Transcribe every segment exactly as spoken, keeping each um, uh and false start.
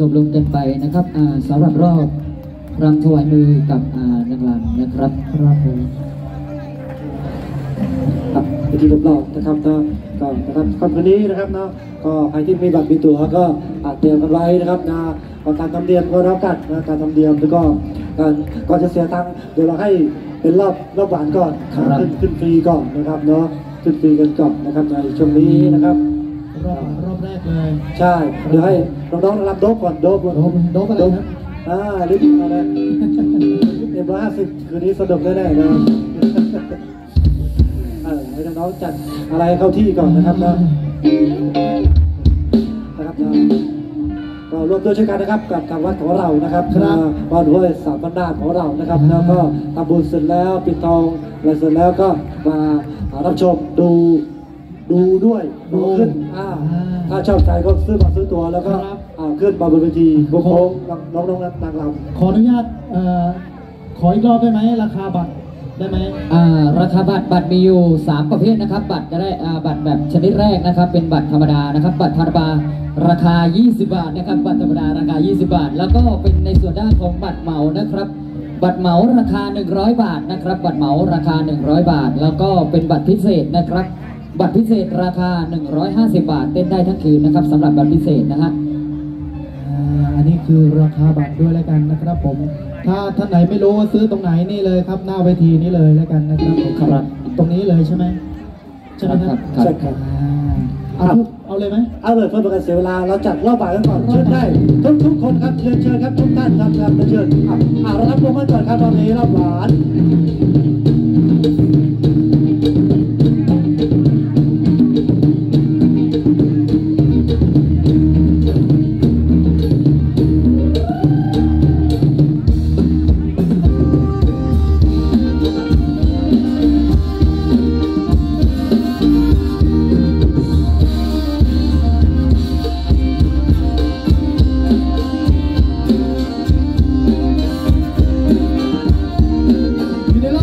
จบลงกันไปนะครับสำหรับรอบรำถวายมือกับนางรำนะครับครับผมครับวิธีรอบๆนะครับก็ก็นะครับคำนี้นะครับเนาะก็ใครที่มีบัตรมีตั๋วก็เตรียมกันไว้นะครับนะการทำเนียมก็แล้วกันนะการทำเนียมแล้วก็การก่อนจะเสียตังค์เดี๋ยวเราให้เป็นรอบรอบหวานก่อนขึ้นขึ้นฟรีก่อนนะครับเนาะขึ้นฟรีกันก่อนนะครับในช่วงนี้นะครับรอบรอบแรกเลยใช่เดี๋ยวให้น้องๆรับโดบก่อนโดบก่อนโดบโดบอะไรครับอ่าลิฟต์อะไรเอ็มร้อยห้าสิบคืนนี้สนุกแน่ๆนะให้น้องๆจัดอะไรเข้าที่ก่อนนะครับนะนะครับก็ร่วมด้วยช่วยกันนะครับกับทางวัดของเรานะครับวัดด้วยสามบรรดาของเรานะครับแล้วก็ทำบุญเสร็จแล้วปิดทองอะไรเสร็จแล้วก็มารับชมดูดูด้วยดูขึ้นถ้าชอบใจก็ซื้อบัตรซื้อตั๋วแล้วก็ขึ้นมาบนเวทีโค้งน้องๆนางรำขออนุญาตขออีกรอบได้ไหมราคาบัตรได้ไหมราคาบัตรบัตรมีอยู่สามประเภทนะครับบัตรจะได้บัตรแบบชนิดแรกนะครับเป็นบัตรธรรมดานะครับบัตรธรรมดาราคายี่สิบบาทนะครับบัตรธรรมดาราคายี่สิบบาทแล้วก็เป็นในส่วนด้านของบัตรเหมานะครับบัตรเหมาราคาหนึ่งร้อยบาทนะครับบัตรเหมาราคาหนึ่งร้อยบาทแล้วก็เป็นบัตรพิเศษนะครับบัตรพิเศษราคาหนึ่งร้อยห้าสิบบาทเต้นได้ทั้งคืนนะครับสำหรับบัตรพิเศษนะฮะอันนี้คือราคาบัตรด้วยแล้วกันนะครับผมถ้าท่านไหนไม่รู้ว่าซื้อตรงไหนนี่เลยครับหน้าเวทีนี้เลยแล้วกันนะครับครับตรงนี้เลยใช่ไหมใช่ไหมครับใช่ครับเอาเอาเลยไหมเอาเลยเพื่อเป็นการเสียเวลาเราจัดรอบบ่ายกันก่อนเชิญได้ทุกทุกคนครับเชิญเชิญครับทุกท่านครับครับเชิญอ่าเรารับรวมกันก่อนครับตอนนี้รอบหวานอยู่ในร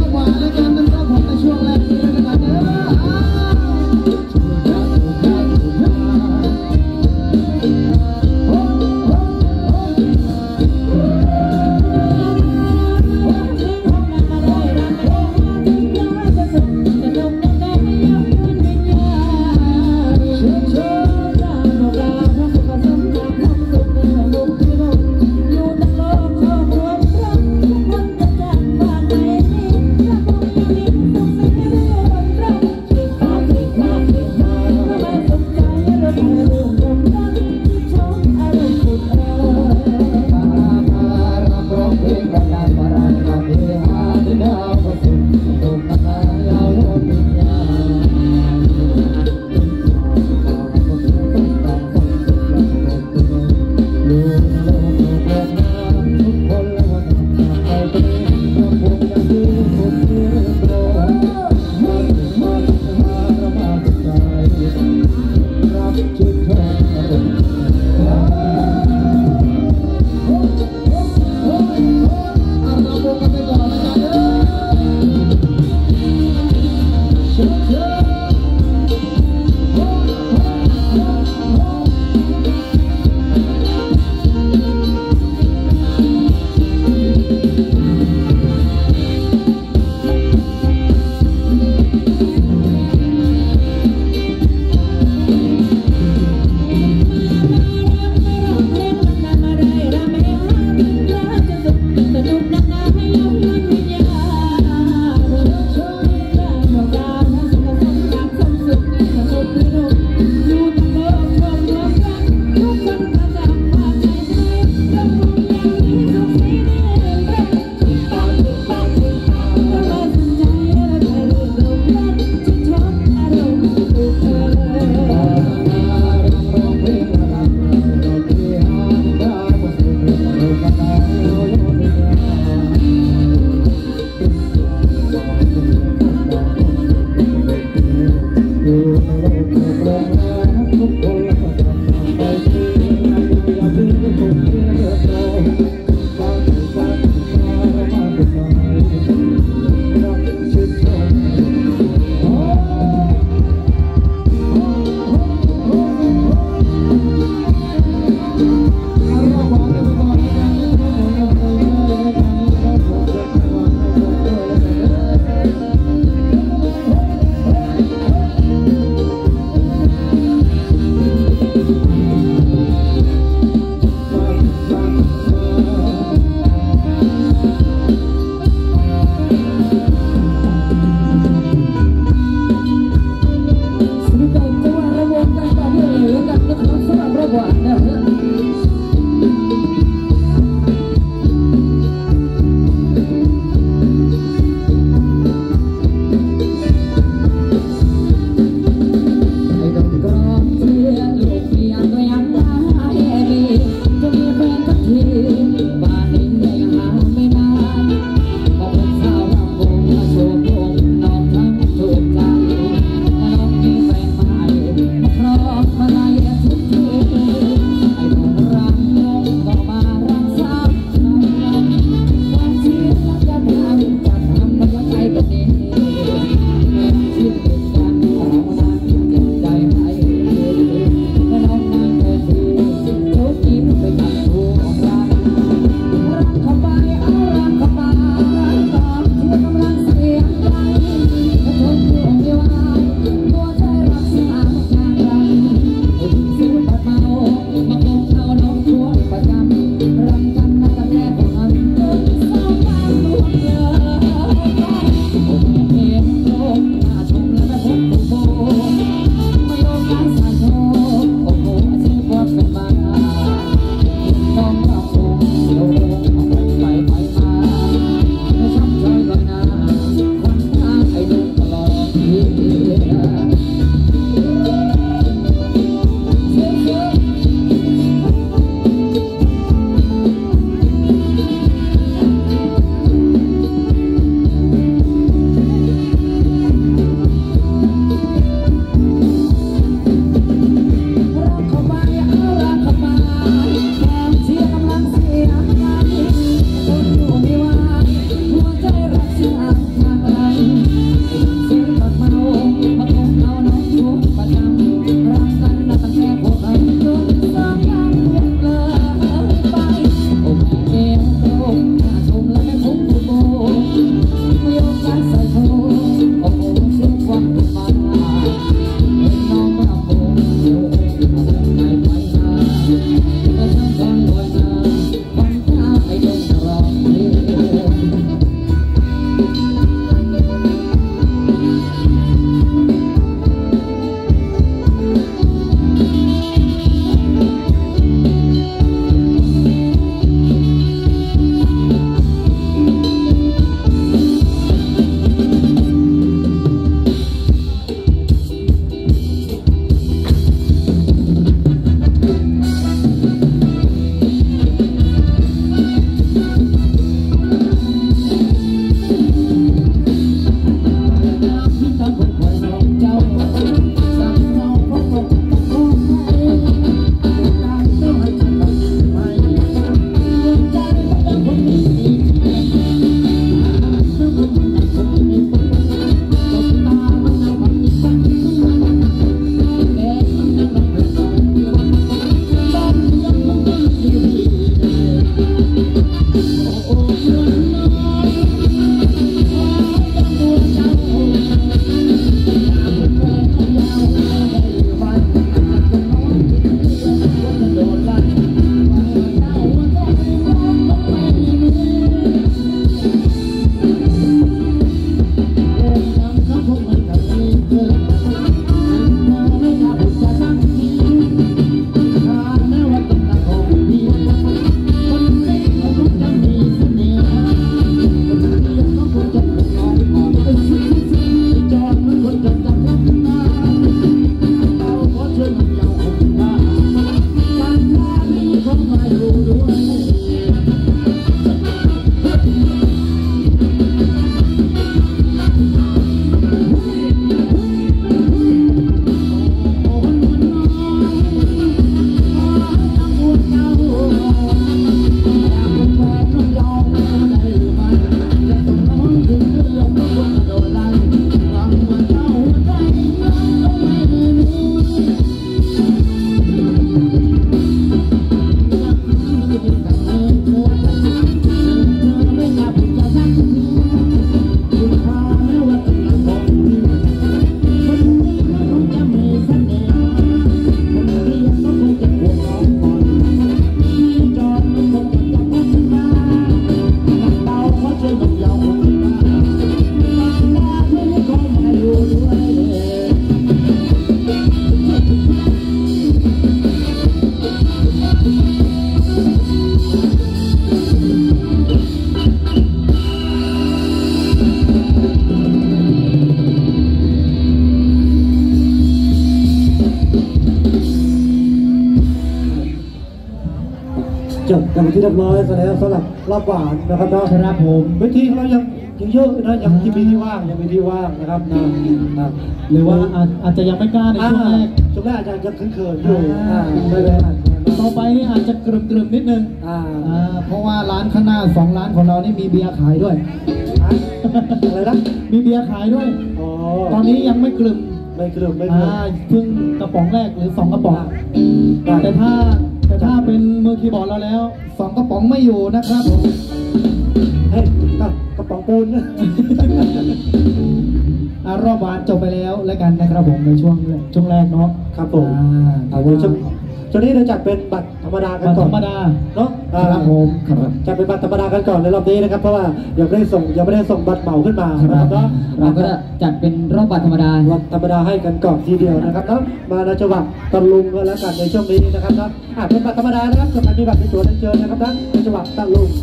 จบกันไปที่เรียบร้อยแล้วสำหรับรอบหวานนะครับเนาะครับผมเวทีของเรายังยังเยอะนะยังที่มีที่ว่างยังมีที่ว่างนะครับนะนะหรือว่าอาจอาจจะยังไม่กล้าในช่วงแรกช่วงแรกอาจจะยังเขินๆอยู่อ่าไม่เป็นไรต่อไปนี่อาจจะกรึมๆนิดนึงอ่าอ่าเพราะว่าร้านข้างหน้าสองร้านของเรานี่มีเบียร์ขายด้วยอะไรนะมีเบียร์ขายด้วยอ๋อตอนนี้ยังไม่กรึมไม่กลุ่มไม่กอ่าลุ่มเพิ่งกระป๋องแรกหรือสองกระป๋อง แต่ถ้าแต่ถ้าเป็นมือคีย์บอร์ดเราแล้วสองกระป๋องไม่อยู่นะครับผมเฮ้ยกระป๋องปูนนะอ่ารอบวานจบไปแล้วแล้วกันนะครับผมในช่วงช่วงแรกเนาะครับผมอ่าเอาไว้ช่วงช่วงนี้เราจัดเป็นบัตรธรรมดากันวันก่อธนรรมดาเนาะอ่าครับผมครับจัดเป็นบัตรธรรมดากันก่อนในรอบนี้นะครับเพราะว่ายังไม่ได้ส่งยังไม่ได้ส่งบัตรเหมาขึ้นมานะครับเนาะเราก็จะจัดเป็นรอบบัตรธรรมดาบัตรธรรมดาให้กันก่อนทีเดียวนะครับเนาะมาในจังหวัดตะลุงก็แล้วกันในช่วงนี้นะครับเนาะอ่าเป็นบัตรธรรมดานะครับส่วนใครมีบัตรเป็นตัวเชิญนะครับนะในจังหวัดตะลุง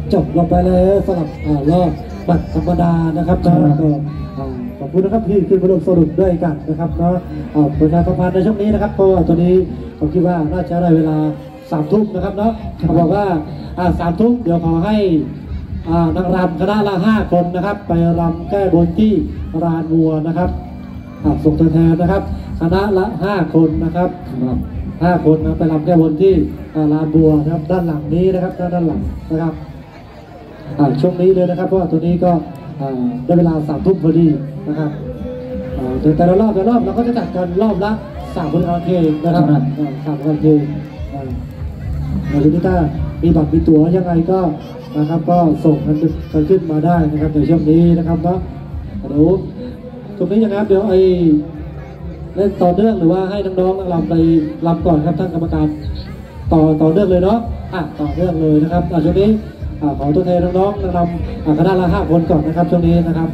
จบลงไปแล้วสำหรับอ่ารอบบัตรธรรมดานะครับก็อ่าขอบคุณนะครับที่ขึ้นมาร่วมสนุกด้วยกันนะครับเนาะอ่าประชาสัมพันธ์ในช่วงนี้นะครับเพราะว่าตอนนี้ผมคิดว่าน่าจะได้เวลาสามทุ่มนะครับเนาะเขาบอกว่าอ่าสามทุ่มเดี๋ยวขอให้อ่านางรำคณะละห้าคนนะครับไปรำแก้บนที่ลานวัวนะครับอ่าส่งตัวแทนนะครับคณะละห้าคนนะครับห้าคนนะไปรำแก้บนที่อ่าลานบัวนะครับด้านหลังนี้นะครับด้านด้านหลังนะครับอ่าช่วงนี้เลยนะครับเพราะว่าตัวนี้ก็อ่าได้เวลาสามทุ่มพอดีนะครับอ่าแต่แต่ละรอบแต่ละรอบเราก็จะจัดกันรอบละสามผลงานเพลงนะครับอ่าสามผลงานเพลงอ่าในช่วงนี้ถ้ามีบัตรมีตั๋วยังไงก็นะครับก็ส่งกันกันขึ้นมาได้นะครับในช่วงนี้นะครับเนาะเดี๋ยวตรงนี้ยังไงครับเดี๋ยวไอเล่นต่อเนื่องหรือว่าให้น้องๆนักรำไปรำก่อนครับท่านกรรมการต่อต่อเนื่องเลยเนาะอ่ะต่อเนื่องเลยนะครับอ่ะช่วงนี้อ่าขอตัวแทนน้องๆนักรำอ่ะคณะละห้าคนก่อนนะครับช่วงนี้นะครับ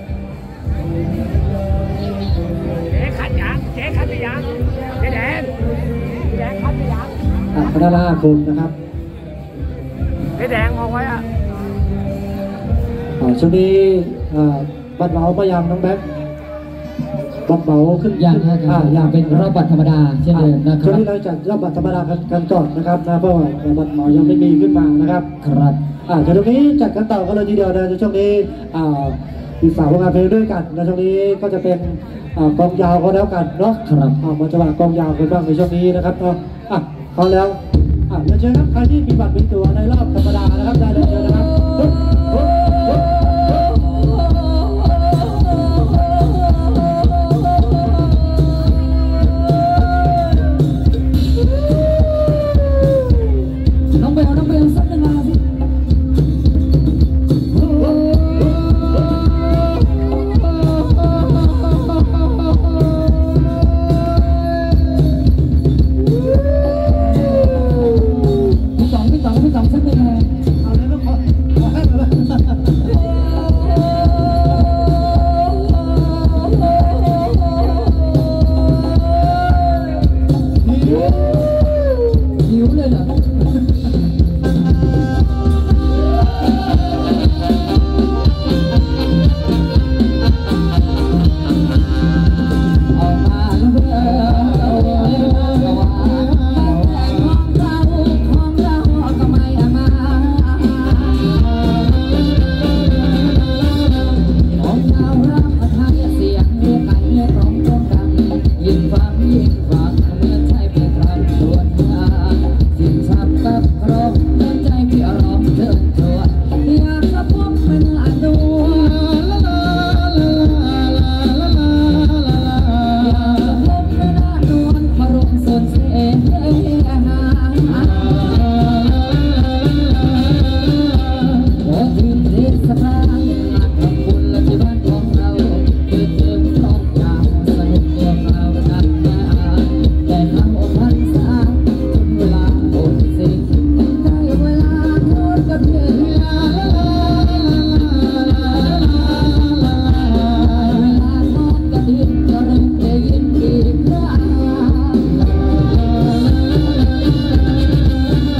เจ๊คัดยังเจ๊คัดไปยังเจ๊แดงเจ๊คัดไปยังอ่ะคณะละห้าคนนะครับเจ๊แดงมองไว้อะอ่าช่วงนี้อ่าบัตรเหมามายังน้องแบ๊กบัตรเหมาขึ้นอย่างนะคอ่ารับอย่างเป็นรอบบัตรธรรมดาเช่นเดิมนะคช่วงรับนี้เราจัดรอบบัตรธรรมดากันกันก่อนนะครับนะเพราะว่าบัตรเหมายังไม่มีขึ้นมานะครับครับอ่าเดี๋ยวตรงนี้จัดกันต่อกันเลยทีเดียวนะในช่วงนี้อ่าอีกสามผลงานเพลงด้วยกันในช่วงนี้ก็จะเป็นอ่ากองยาวก็แล้วกันเนาะครับอ่ามาจังหวะกองยาวกันบ้างในช่วงนี้นะครับเนาะอ่ะพร้อมแล้วอ่ะเรียนเชิญครับใครที่มีบัตรมีตั๋วในรอบธรรมดานะครับได้เลยเชิญนะครับปุ๊บปุ๊บปุ๊บน้องเบลน้องเบลสักหนึ่งมาสิพี่สองพี่สองพี่สองสักหนึ่งมาเอาเลยต้องขอขอให้มาเลยหิวเลยเหรอเอามาแล้วเบลเอาเอาว่าของเราของเราก็ไม่เอามาของเรารับประทานเสียงเรียกไก่เรียกร้องร้องดังยิ่งฟังยิ่งฟังเหมือนใช่เป็นคำชวนงานสิ่งชับกับครบเหมือนใจพี่ร้องเชิญชวนอยากจะพบเป็นหลานดูลาลาลาลาลาลาลาอยากจะพบเป็นหลานดูมาร่วมส่วนเสียงโอ้ทีมเทศบาลงานทำบุญและที่บ้านของเราคือเติมน้องยาวสนุกเรื่องราวนักงานแต่เราพันษาจนเวลาหมดสิ้นได้เวลาทอดกระเทียมลาลาลาลาลาเวลาทอดกระเทียมจะเริ่มได้ยินอีกครั้ง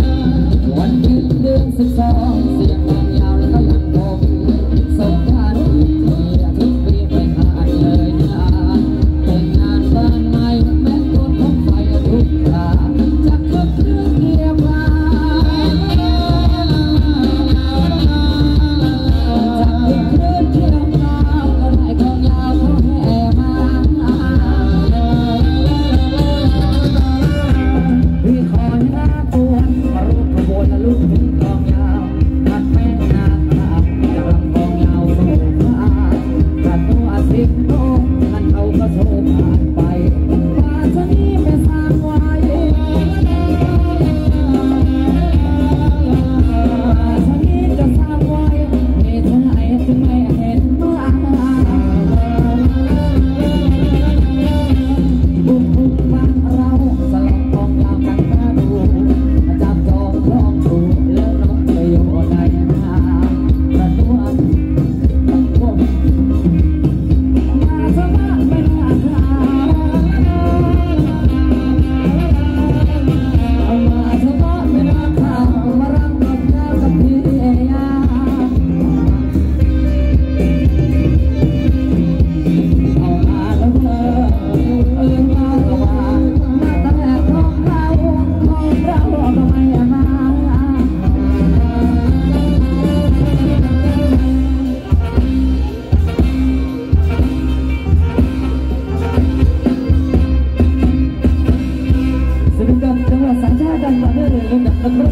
นะครับ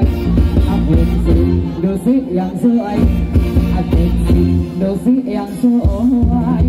วยอัพเดทสิดูสิยังสวยอัพเดทสิดูสิยังสวย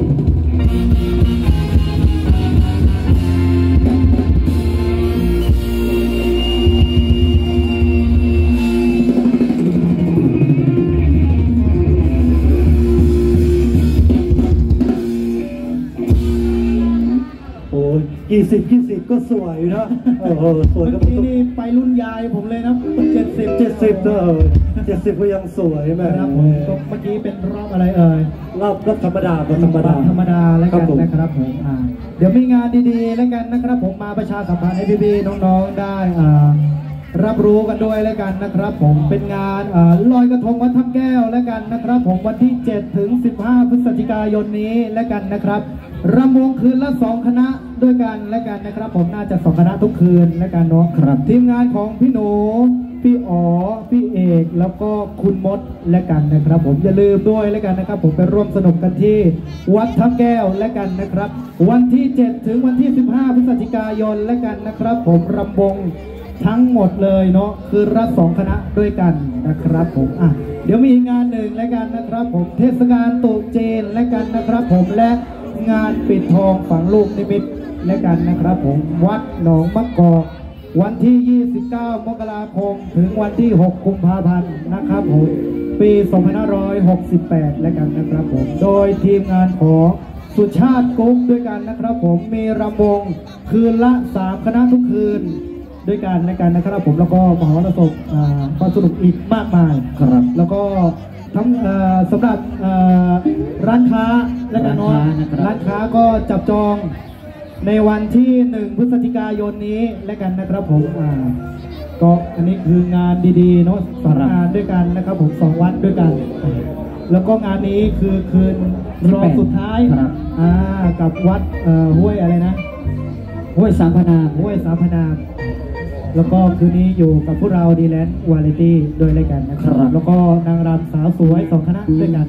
กี่สิบกี่สิบก็สวยนะโอ้โหสวยเมื่ก็อกี้นี่ไปรุ่นยายผมเลยนะเจ็ดสิบเจ็ดสิบเออเจ็ดสิบก็ยังสวยแม่ครับผมก็เมื่อกี้เป็นรอบอะไรเอ่ยรอบรอบธรรมดาธรรมดาธรรมดาแล้วครักับ นผมนะครับผมอ่าเดี๋ยวมีงานดีๆแล้วกันนะครับผมมาประชาสัมพันธ์ให้พี่ๆน้องๆได้อ่ารับรู้กันด้วยแล้วกันนะครับ ผมเป็นงานอ่าลอยกระทงวัดถ้ำแก้วแล้วกันนะครับ ผมวันที่เจ็ดถึงสิบห้าพฤศจิกายนนี้แล้วกันนะครับรำวงคืนละสองคณะด้วยกันแล้วกันนะครับ ผมน่าจะสองคณะทุกคืนแล้วกันเนาะครับทีมงานของพี่หนูพี่อ๋อพี่เอกแล้วก็คุณมดและกันนะครับ ผมอย่าลืมด้วยแล้วกันนะครับ ผมไปร่วมสนุกกันที่วัดถ้ำแก้วและกันนะครับ วันที่เจ็ดถึงวันที่สิบห้าพฤศจิกายนและกันนะครับ ผมรำวงทั้งหมดเลยเนาะคือรัฐสองคณะด้วยกันนะครับผมอ่ะเดี๋ยวมีอีกงานหนึ่งและกันนะครับ ผมเทศกาลตรุษจีนและกันนะครับ ผมและงานปิดทองฝังลูกนิมิตและกันนะครับ ผมวัดหนองมะกอกวันที่ยี่สิบเก้ามกราคมถึงวันที่หกกุมภาพันธ์นะครับผมปีสองพันห้าร้อยหกสิบแปดและกันนะครับผมโดยทีมงานของสุชาติกุ๊กด้วยกันนะครับ ผมมีรำวงคืนละสามคณะทุกคืนด้วยกันในการนะครับผมแล้วก็มหรสพความสนุกอีกมากมายครับแล้วก็ทั้งสำหรับร้านค้าและกันเนาะร้านค้าก็จับจองในวันที่หนึ่งพฤศจิกายนนี้และกันนะครับผมก็อันนี้คืองานดีๆเนาะสองงานด้วยกันนะครับผมสองวันด้วยกันแล้วก็งานนี้คือคืนรองสุดท้ายกับวัดห้วยอะไรนะห้วยสามพนามห้วยสามพนามแล้วก็คืนนี้อยู่กับพวกเราดีแลนด์วาไรตี้โดยรายการนะครับแล้วก็นางรำสาวสวยสองคณะด้วยกัน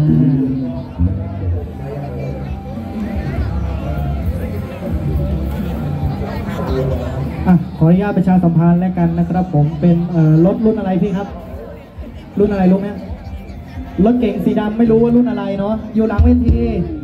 อ่ะขออนุญาตประชาสัมพันธ์แล้วกันนะครับผมเป็นรถรุ่นอะไรพี่ครับรุ่นอะไรรู้ไหมรถเก๋งสีดำไม่รู้ว่ารุ่นอะไรเนาะอยู่หลังเวที